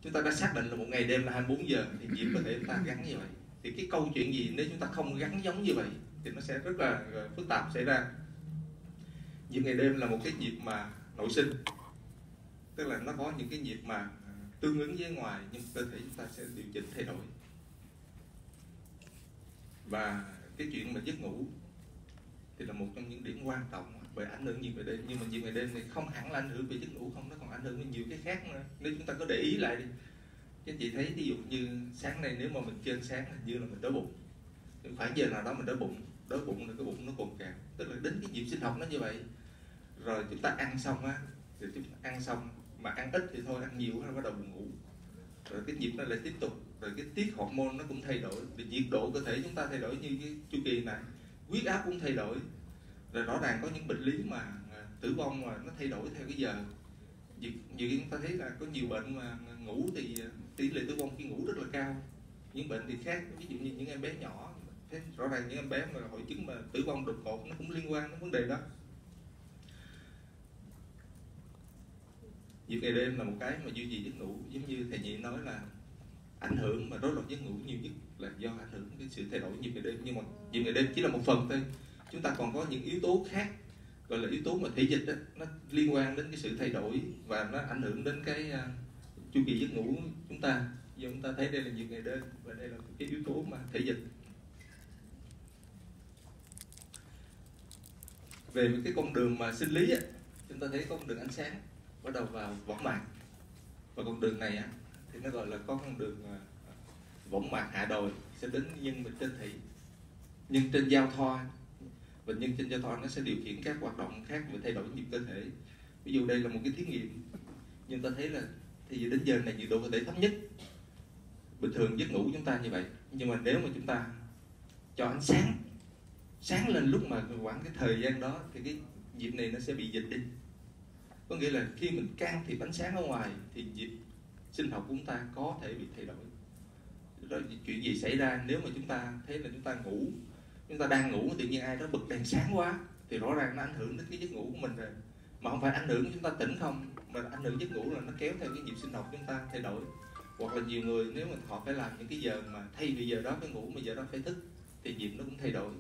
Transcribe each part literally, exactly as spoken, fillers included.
chúng ta đã xác định là một ngày đêm là hai mươi bốn giờ thì nhịp cơ thể chúng ta gắn như vậy. Thì cái câu chuyện gì nếu chúng ta không gắn giống như vậy thì nó sẽ rất là phức tạp xảy ra. Nhịp ngày đêm là một cái nhịp mà nội sinh, tức là nó có những cái nhịp mà tương ứng với ngoài, nhưng cơ thể chúng ta sẽ điều chỉnh thay đổi. Và cái chuyện mà giấc ngủ thì là một trong những điểm quan trọng về ảnh hưởng nhịp ngày đêm. Nhưng mà nhịp ngày đêm thì không hẳn là ảnh hưởng về giấc ngủ không, nó còn ảnh hưởng đến nhiều cái khác nữa. Nếu chúng ta có để ý lại đi, các chị thấy ví dụ như sáng nay nếu mà mình chơi sáng hình như là mình đói bụng, khoảng giờ nào đó mình đói bụng, đói bụng là cái bụng nó cồn cào, tức là đến cái nhịp sinh học nó như vậy. Rồi chúng ta ăn xong á, thì chúng ta ăn xong mà ăn ít thì thôi, ăn nhiều nó bắt đầu buồn ngủ, rồi cái nhịp nó lại tiếp tục, rồi cái tiết hormone nó cũng thay đổi, thì nhiệt độ cơ thể chúng ta thay đổi như cái chu kỳ này, huyết áp cũng thay đổi, rồi rõ ràng có những bệnh lý mà tử vong mà nó thay đổi theo cái giờ. Nhiều khi chúng ta thấy là có nhiều bệnh mà ngủ thì tỷ lệ tử vong khi ngủ rất là cao. Những bệnh thì khác, ví dụ như những em bé nhỏ, thế rõ ràng những em bé mà hội chứng mà tử vong đột ngột nó cũng liên quan đến vấn đề đó. Nhịp ngày đêm là một cái mà duy trì giấc ngủ, giống như thầy Nhị nói là ảnh hưởng mà rối loạn giấc ngủ nhiều nhất là do ảnh hưởng cái sự thay đổi nhịp ngày đêm. Nhưng mà nhịp ngày đêm chỉ là một phần thôi, chúng ta còn có những yếu tố khác, gọi là yếu tố mà thể dịch đó, nó liên quan đến cái sự thay đổi và nó ảnh hưởng đến cái uh, chu kỳ giấc ngủ chúng ta. Giờ chúng ta thấy đây là nhịp ngày đêm và đây là cái yếu tố mà thể dịch. Về cái con đường mà sinh lý á, chúng ta thấy có con đường ánh sáng bắt đầu vào võng mạc, và con đường này á thì nó gọi là có con đường uh, võng mạc hạ đồi sẽ đến nhân mạch trên thị, nhân trên giao thoa, và nhân trên giao thoa nó sẽ điều khiển các hoạt động khác và thay đổi nhịp cơ thể. Ví dụ đây là một cái thí nghiệm, nhưng ta thấy là thì đến giờ này nhiệt độ cơ thể thấp nhất, bình thường giấc ngủ chúng ta như vậy, nhưng mà nếu mà chúng ta cho ánh sáng sáng lên lúc mà khoảng cái thời gian đó thì cái nhịp này nó sẽ bị dịch đi. Có nghĩa là khi mình can thiệp ánh sáng ở ngoài thì nhịp sinh học của chúng ta có thể bị thay đổi. Rồi chuyện gì xảy ra nếu mà chúng ta thấy là chúng ta ngủ, chúng ta đang ngủ tự nhiên ai đó bật đèn sáng quá thì rõ ràng nó ảnh hưởng đến cái giấc ngủ của mình rồi. Mà không phải ảnh hưởng chúng ta tỉnh không, mà ảnh hưởng giấc ngủ là nó kéo theo cái nhịp sinh học chúng ta thay đổi. Hoặc là nhiều người nếu mà họ phải làm những cái giờ mà thay vì giờ đó phải ngủ mà giờ đó phải thức thì nhịp nó cũng thay đổi.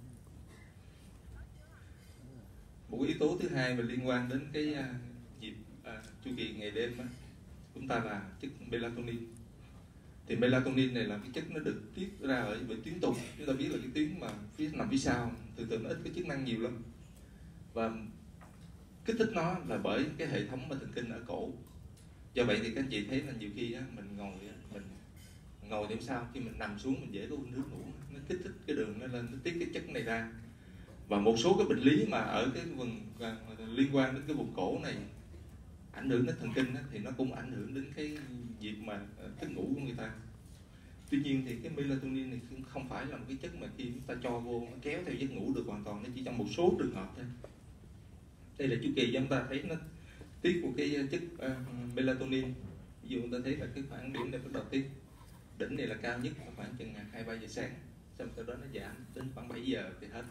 Một cái yếu tố thứ hai mà liên quan đến cái uh, nhịp uh, chu kỳ ngày đêm á, chúng ta là chất melatonin. Thì melatonin này là cái chất nó được tiết ra ở bởi tuyến tùng. Chúng ta biết là cái tuyến mà phía nằm phía sau thường thường nó ít cái chức năng nhiều lắm, và kích thích nó là bởi cái hệ thống mà thần kinh ở cổ. Do vậy thì các anh chị thấy là nhiều khi á, mình ngồi mình ngồi điểm sao khi mình nằm xuống mình dễ có nước ngủ, nó kích thích cái đường nó lên, nó tiết cái chất này ra. Và một số cái bệnh lý mà ở cái vùng liên quan đến cái vùng cổ này ảnh hưởng đến thần kinh á, thì nó cũng ảnh hưởng đến cái việc mà giấc ngủ của người ta. Tuy nhiên thì cái melatonin này không phải là một cái chất mà khi chúng ta cho vô nó kéo theo giấc ngủ được hoàn toàn, nó chỉ trong một số trường hợp thôi. Đây là chu kỳ chúng ta thấy nó tiết của cái chất uh, melatonin. Ví dụ chúng ta thấy là cái khoảng điểm này bắt đầu tiết, đỉnh này là cao nhất khoảng chừng hai ba giờ sáng, xong sau đó nó giảm đến khoảng bảy giờ thì hết.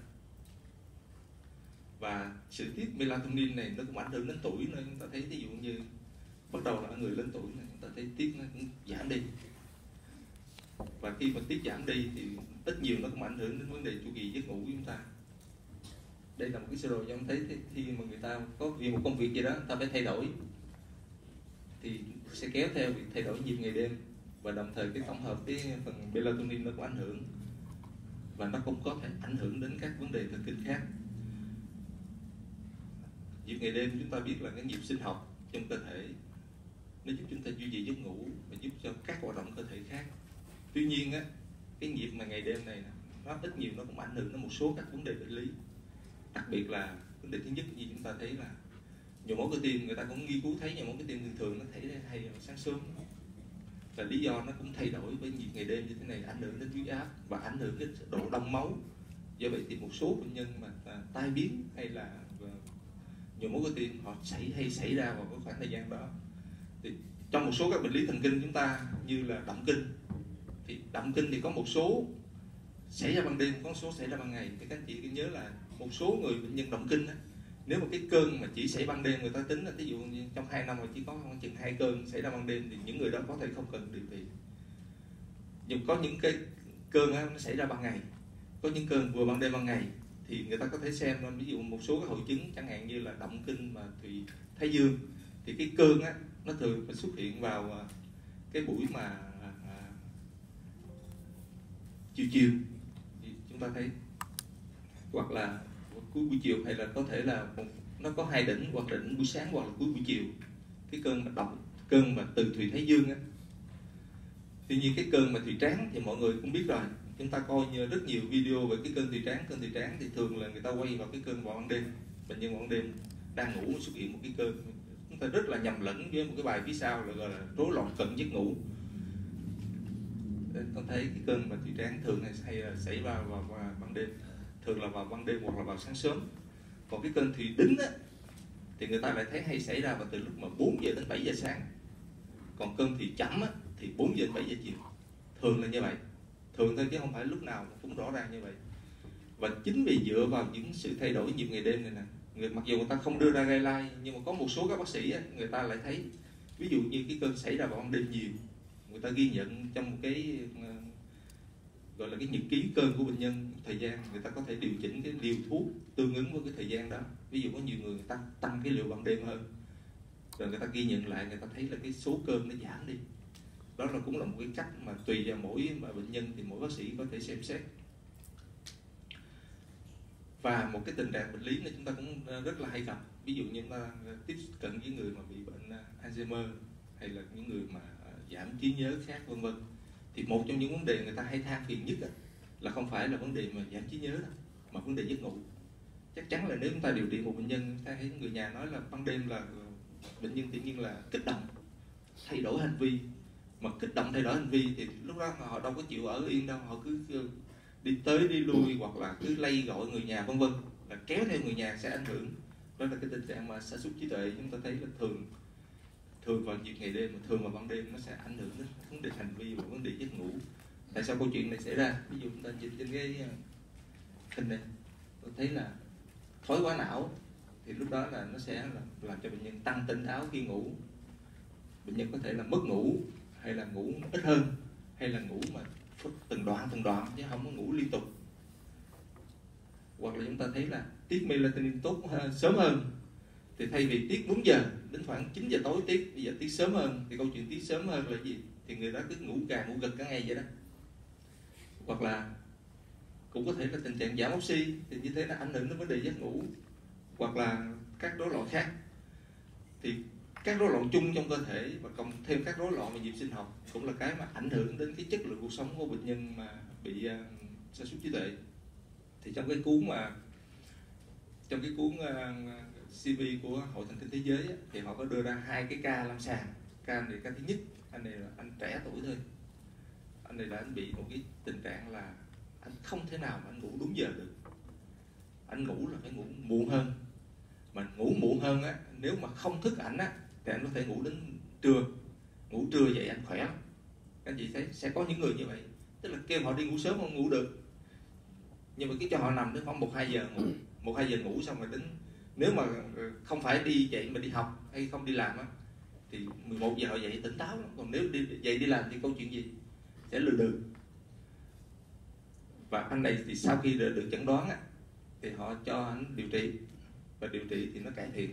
Và sự tiết melatonin này nó cũng ảnh hưởng đến tuổi nữa. Chúng ta thấy ví dụ như bắt đầu là người lớn tuổi này, chúng ta thấy tiết nó cũng giảm đi, và khi mà tiết giảm đi thì ít nhiều nó cũng ảnh hưởng đến vấn đề chu kỳ giấc ngủ của chúng ta. Đây là một cái sơ đồ cho ông thấy khi mà người ta có vì một công việc gì đó người ta phải thay đổi thì sẽ kéo theo việc thay đổi nhịp ngày đêm, và đồng thời cái tổng hợp cái phần melatonin nó cũng ảnh hưởng, và nó cũng có thể ảnh hưởng đến các vấn đề thần kinh khác. Nhịp ngày đêm chúng ta biết là cái nhịp sinh học trong cơ thể, nó giúp chúng ta duy trì giấc ngủ và giúp cho các hoạt động cơ thể khác. Tuy nhiên á, cái nhịp mà ngày đêm này nó ít nhiều nó cũng ảnh hưởng đến một số các vấn đề bệnh lý. Đặc biệt là vấn đề thứ nhất như chúng ta thấy là nhồi máu cơ tim, người ta cũng nghiên cứu thấy nhồi máu cơ tim thường thường nó thấy hay vào sáng sớm, và lý do nó cũng thay đổi với nhịp ngày đêm như thế này, ảnh hưởng đến huyết áp và ảnh hưởng đến độ đông máu. Do vậy thì một số bệnh nhân mà tai biến hay là nhồi máu cơ tim họ xảy hay xảy ra vào cái khoảng thời gian đó. Thì trong một số các bệnh lý thần kinh chúng ta như là động kinh, thì động kinh thì có một số xảy ra ban đêm, có một số xảy ra ban ngày. Thì các anh chị cứ nhớ là một số người bệnh nhân động kinh á, Nếu mà cái cơn mà chỉ xảy ban đêm, người ta tính là ví dụ như trong hai năm mà chỉ có khoảng chừng hai cơn xảy ra ban đêm thì những người đó có thể không cần điều trị. Nhưng có những cái cơn đó, nó xảy ra ban ngày, có những cơn vừa ban đêm ban ngày thì người ta có thể xem, ví dụ một số cái hội chứng chẳng hạn như là động kinh mà thùy thái dương, thì cái cơn á nó thường phải xuất hiện vào cái buổi mà à, chiều chiều thì chúng ta thấy, hoặc là cuối buổi chiều, hay là có thể là một, nó có hai đỉnh, hoặc đỉnh buổi sáng hoặc là cuối buổi chiều, cái cơn mà động, cơn mà từ thùy thái dương á. Tuy nhiên cái cơn mà thùy trán thì mọi người cũng biết rồi, chúng ta coi như rất nhiều video về cái cơn thùy trán. Cơn thùy trán thì thường là người ta quay vào cái cơn vào ban đêm, bệnh nhân vào ban đêm đang ngủ xuất hiện một cái cơn, chúng ta rất là nhầm lẫn với một cái bài phía sau là gọi là rối loạn cận giấc ngủ. Con thấy cái cơn mà thùy trán thường hay là xảy ra vào, vào ban đêm, thường là vào ban đêm hoặc là vào sáng sớm. Còn cái cơn thùy đính á thì người ta lại thấy hay xảy ra vào từ lúc mà bốn giờ đến bảy giờ sáng. Còn cơn thùy chậm á thì bốn giờ đến bảy giờ chiều. Thường là như vậy, thường thôi chứ không phải lúc nào cũng rõ ràng như vậy. Và chính vì dựa vào những sự thay đổi nhịp ngày đêm này nè, người, mặc dù người ta không đưa ra guideline, nhưng mà có một số các bác sĩ á, người ta lại thấy, ví dụ như cái cơn xảy ra vào ban đêm nhiều, người ta ghi nhận trong một cái uh, gọi là cái nhật ký cơn của bệnh nhân, thời gian người ta có thể điều chỉnh cái liều thuốc tương ứng với cái thời gian đó. Ví dụ có nhiều người, người ta tăng cái liều ban đêm hơn, rồi người ta ghi nhận lại, người ta thấy là cái số cơn nó giảm đi. Đó là cũng là một cái cách mà tùy vào mỗi mà bệnh nhân thì mỗi bác sĩ có thể xem xét. Và một cái tình trạng bệnh lý này chúng ta cũng rất là hay gặp, ví dụ như chúng ta tiếp cận với người mà bị bệnh Alzheimer hay là những người mà giảm trí nhớ khác vân vân, thì một trong những vấn đề người ta hay than phiền nhất là không phải là vấn đề mà giảm trí nhớ đâu, mà vấn đề giấc ngủ. Chắc chắn là nếu chúng ta điều trị một bệnh nhân, chúng ta thấy người nhà nói là ban đêm là bệnh nhân tự nhiên là kích động, thay đổi hành vi. Mà kích động thay đổi hành vi thì lúc đó họ đâu có chịu ở yên đâu, họ cứ đi tới đi lui hoặc là cứ lay gọi người nhà vân vân, là kéo theo người nhà sẽ ảnh hưởng. Đó là cái tình trạng mà sa sút trí tuệ chúng ta thấy là thường thường vào dịp ngày đêm, mà thường vào ban đêm nó sẽ ảnh hưởng đến vấn đề hành vi và vấn đề giấc ngủ. Tại sao câu chuyện này xảy ra? Ví dụ chúng ta nhìn trên cái hình này, tôi thấy là thoái hóa não thì lúc đó là nó sẽ làm, làm cho bệnh nhân tăng tỉnh táo khi ngủ. Bệnh nhân có thể là mất ngủ, hay là ngủ ít hơn, hay là ngủ mà từng đoạn từng đoạn chứ không có ngủ liên tục. Hoặc là chúng ta thấy là tiết melatonin tốt sớm hơn, thì thay vì tiết đúng giờ đến khoảng chín giờ tối tiết, bây giờ tiết sớm hơn. Thì câu chuyện tiết sớm hơn là gì? Thì người đó cứ ngủ gà ngủ gật cả ngày vậy đó. Hoặc là cũng có thể là tình trạng giảm oxy, thì như thế là ảnh hưởng đến vấn đề giấc ngủ. Hoặc là các rối loạn khác. Thì các rối loạn chung trong cơ thể và cộng thêm các rối loạn về nhịp sinh học cũng là cái mà ảnh hưởng đến cái chất lượng cuộc sống của bệnh nhân mà bị uh, sa sút trí tuệ. Thì trong cái cuốn mà trong cái cuốn uh, xê vê của Hội Thần Kinh Thế Giới á, thì họ có đưa ra hai cái ca lâm sàng. Ca này, ca thứ nhất, anh này là anh trẻ tuổi thôi, anh này là anh bị một cái tình trạng là anh không thể nào mà anh ngủ đúng giờ được. Anh ngủ là phải ngủ muộn hơn, mà ngủ muộn hơn á, nếu mà không thức ảnh á thì anh có thể ngủ đến trưa. Ngủ trưa vậy anh khỏe lắm. Các anh chị thấy sẽ có những người như vậy, tức là kêu họ đi ngủ sớm không ngủ được, nhưng mà cái cho họ nằm đến khoảng một hai giờ ngủ, một hai giờ ngủ xong rồi đến, nếu mà không phải đi dậy mà đi học hay không đi làm á thì mười một giờ họ dậy tỉnh táo lắm. Còn nếu đi dậy đi làm thì câu chuyện gì? Sẽ lừa đừ. Và anh này thì sau khi được, được chẩn đoán á thì họ cho anh điều trị, và điều trị thì nó cải thiện.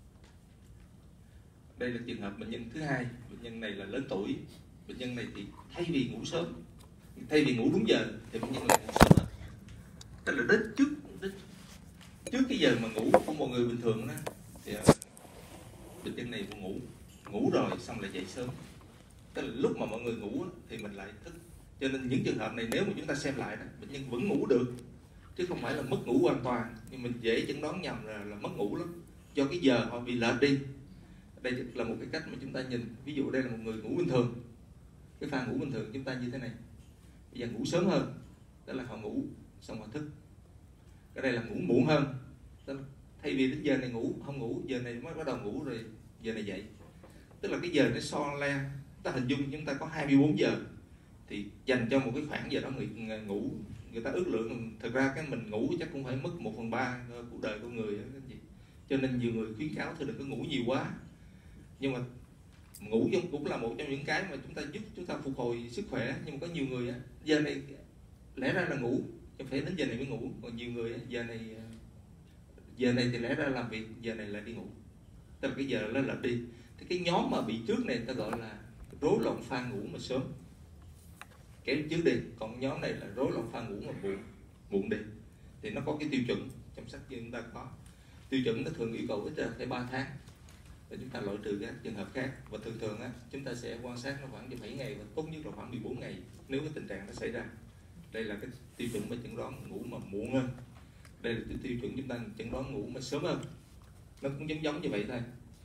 Đây là trường hợp bệnh nhân thứ hai. Bệnh nhân này là lớn tuổi. Bệnh nhân này thì thay vì ngủ sớm, thay vì ngủ đúng giờ thì bệnh nhân lại ngủ sớm hơn. Tức là đến trước đến trước cái giờ mà ngủ của mọi người bình thường đó, thì bệnh nhân này ngủ ngủ rồi xong lại dậy sớm. Tức là lúc mà mọi người ngủ thì mình lại thức. Cho nên những trường hợp này nếu mà chúng ta xem lại đó, bệnh nhân vẫn ngủ được chứ không phải là mất ngủ hoàn toàn, nhưng mình dễ chẩn đoán nhầm là, là mất ngủ lắm, do cái giờ họ bị lệch đi. Đây là một cái cách mà chúng ta nhìn. Ví dụ đây là một người ngủ bình thường, cái pha ngủ bình thường chúng ta như thế này, bây giờ ngủ sớm hơn, tức là họ ngủ xong họ thức. Cái đây là ngủ muộn hơn, tức là thay vì đến giờ này ngủ không ngủ, giờ này mới bắt đầu ngủ rồi giờ này dậy. Tức là cái giờ nó so le, ta hình dung chúng ta có hai mươi bốn giờ, thì dành cho một cái khoảng giờ đó người ngủ, người ta ước lượng thực ra cái mình ngủ chắc cũng phải mất một phần ba cuộc đời của người đó. cho nên nhiều người khuyến cáo thôi đừng có ngủ nhiều quá. Nhưng mà ngủ cũng là một trong những cái mà chúng ta giúp chúng ta phục hồi sức khỏe. Nhưng mà có nhiều người á, giờ này lẽ ra là ngủ, phải đến giờ này mới ngủ. Còn nhiều người á, giờ này giờ này thì lẽ ra làm việc, giờ này lại đi ngủ, tức là cái giờ đó là đi. Thì cái nhóm mà bị trước này ta gọi là rối loạn pha ngủ mà sớm, kéo trước đi. Còn nhóm này là rối loạn pha ngủ mà muộn muộn đi. Thì nó có cái tiêu chuẩn, trong sách như chúng ta có tiêu chuẩn, nó thường yêu cầu ít ra phải ba tháng để chúng ta loại trừ các trường hợp khác. Và thường thường á, chúng ta sẽ quan sát nó khoảng bảy ngày và tốt nhất là khoảng mười bốn ngày nếu cái tình trạng nó xảy ra. Đây là cái tiêu chuẩn mà chẩn đoán ngủ mà muộn hơn. Đây là cái tiêu chuẩn chúng ta chẩn đoán ngủ mà sớm hơn. Nó cũng giống giống như vậy thôi.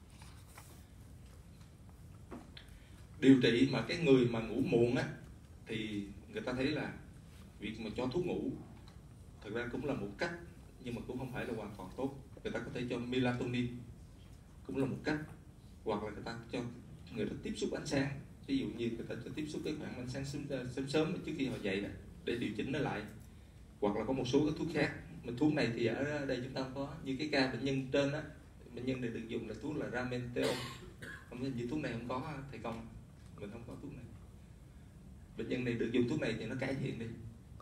Điều trị mà cái người mà ngủ muộn á, thì người ta thấy là việc mà cho thuốc ngủ thực ra cũng là một cách, nhưng mà cũng không phải là hoàn toàn tốt. Người ta có thể cho melatonin cũng là một cách, hoặc là người ta cho người ta tiếp xúc ánh sáng. Ví dụ như người ta cho tiếp xúc cái khoảng ánh sáng sớm sớm, sớm trước khi họ dậy đó, để điều chỉnh nó lại. Hoặc là có một số cái thuốc khác. Mà thuốc này thì ở đây chúng ta có như cái ca bệnh nhân trên á, bệnh nhân này được dùng là thuốc là Ramenteon. Không biết như thuốc này không có thầy Công, mình không có thuốc này. Bệnh nhân này được dùng thuốc này thì nó cải thiện đi.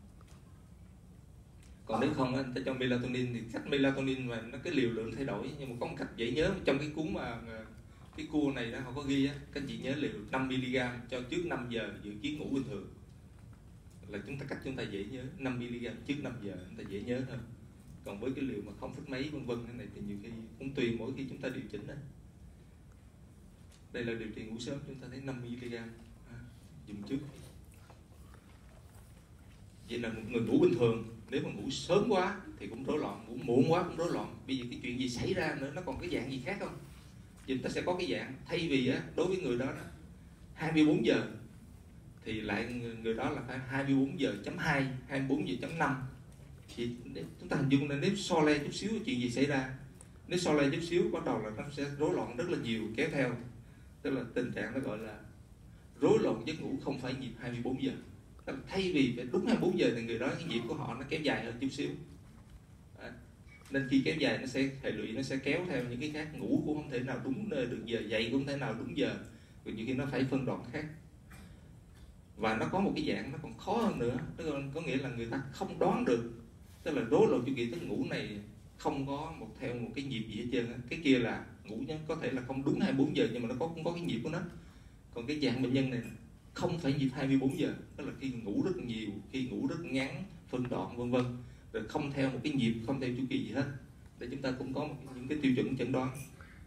Còn nếu không anh ta cho melatonin thì cách melatonin và nó cái liều lượng thay đổi. Nhưng mà có một cách dễ nhớ trong cái cuốn mà cái cua này đó họ có ghi á, các anh chị nhớ liều năm mi-li-gam cho trước năm giờ dự kiến ngủ bình thường là chúng ta cách chúng ta dễ nhớ. Năm mi-li-gam trước năm giờ chúng ta dễ nhớ hơn. Còn với cái liều mà không phẩy mấy vân vân cái này thì nhiều khi cũng tùy mỗi khi chúng ta điều chỉnh đó. Đây là điều trị ngủ sớm, chúng ta thấy năm mi-li-gam à, dùng trước. Vậy là một người ngủ bình thường, nếu mà ngủ sớm quá thì cũng rối loạn, ngủ muộn quá cũng rối loạn. Bây giờ cái chuyện gì xảy ra nữa, nó còn cái dạng gì khác không? Vậy ta sẽ có cái dạng thay vì á, đối với người đó, đó hai mươi bốn giờ thì lại người đó là phải hai mươi bốn giờ chấm hai, hai mươi bốn giờ chấm năm. Thì chúng ta hình dung là nếu so le chút xíu chuyện gì xảy ra, nếu so le chút xíu bắt đầu là nó sẽ rối loạn rất là nhiều kéo theo. Tức là tình trạng nó gọi là rối loạn giấc ngủ không phải nhịp hai mươi bốn giờ. Thay vì phải đúng hai mươi bốn giờ thì người đó cái nhịp của họ nó kéo dài hơn chút xíu. À, nên khi kéo dài nó sẽ hệ lụy, nó sẽ kéo theo những cái khác. Ngủ cũng không thể nào đúng được giờ, dậy cũng không thể nào đúng giờ, rồi nhiều khi nó phải phân đoạn khác. Và nó có một cái dạng nó còn khó hơn nữa, tức là có nghĩa là người ta không đoán được, tức là rối loạn chu kỳ giấc ngủ này không có một theo một cái nhịp gì hết trơn á. Cái kia là ngủ nhá, có thể là không đúng hai mươi bốn giờ nhưng mà nó có cũng có cái nhịp của nó. Còn cái dạng bệnh nhân này không phải nhịp hai mươi bốn giờ, tức là khi ngủ rất nhiều, khi ngủ rất ngắn, phân đoạn vân vân, rồi không theo một cái nhịp, không theo chu kỳ gì hết. Để chúng ta cũng có một, những cái tiêu chuẩn chẩn đoán.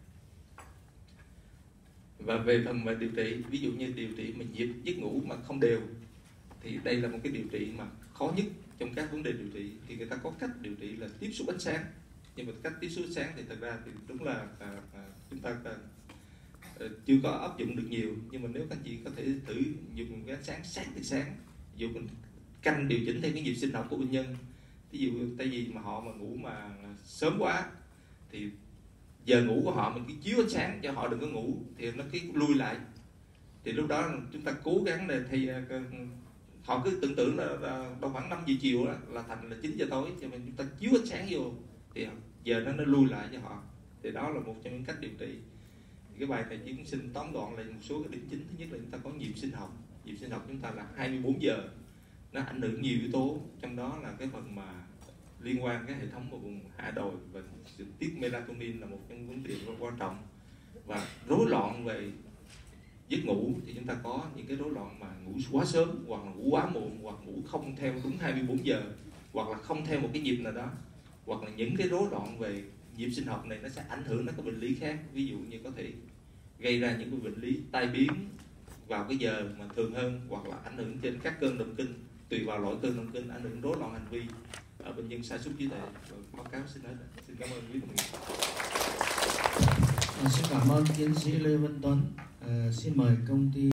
Và về phần mà điều trị, ví dụ như điều trị mà nhịp giấc ngủ mà không đều, thì đây là một cái điều trị mà khó nhất trong các vấn đề điều trị. Thì người ta có cách điều trị là tiếp xúc ánh sáng. Nhưng mà cách tiếp xúc ánh sáng thì thật ra thì đúng là à, à, chúng ta à, chưa có áp dụng được nhiều. Nhưng mà nếu các anh chị có thể thử dùng cái ánh sáng sáng từ sáng, ví dụ mình canh điều chỉnh theo cái nhịp sinh học của bệnh nhân. Ví dụ tại vì mà họ mà ngủ mà sớm quá thì giờ ngủ của họ mình cứ chiếu ánh sáng cho họ đừng có ngủ thì nó cứ lui lại. Thì lúc đó chúng ta cố gắng để thì họ cứ tưởng tượng là, là đâu khoảng năm giờ chiều đó, là thành là chín giờ tối, cho nên chúng ta chiếu ánh sáng vô thì giờ nó nó lui lại cho họ. Thì đó là một trong những cách điều trị. Thì cái bài này chỉ xin tóm gọn lại một số cái điểm chính. Thứ nhất là chúng ta có nhịp sinh học. Nhịp sinh học chúng ta là hai mươi bốn giờ, nó ảnh hưởng nhiều yếu tố, trong đó là cái phần mà liên quan cái hệ thống của vùng hạ đồi và sự tiết melatonin là một trong những vấn đề quan trọng. Và rối loạn về giấc ngủ thì chúng ta có những cái rối loạn mà ngủ quá sớm, hoặc là ngủ quá muộn, hoặc ngủ không theo đúng hai mươi bốn giờ, hoặc là không theo một cái nhịp nào đó, hoặc là những cái rối loạn về nhịp sinh học này nó sẽ ảnh hưởng đến các bệnh lý khác. Ví dụ như có thể gây ra những cái bệnh lý tai biến vào cái giờ mà thường hơn, hoặc là ảnh hưởng trên các cơn động kinh, tùy vào loại cơn động kinh ảnh hưởng rối loạn hành vi ở bệnh nhân sa sút trí tuệ. Báo cáo xin hết. Xin cảm ơn quý đồng nghiệp. Xin cảm ơn tiến sĩ Lê Văn Tuấn. À, xin mời công ty